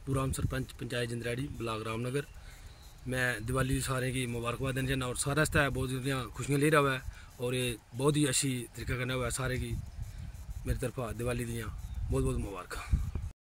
पूराम sarpanch panchayat Jandrairi block Ramnagar. मैं दिवाली दी सारें गी मुबारकबाद देना चाहना और सारे आस्तै बहुत खुशियां लेई रवै और ये बहुत ही अच्छी तरीके कन्नै होवै। सारें गी मेरी तरफा दिवाली दियां बहुत बहुत मुबारकां।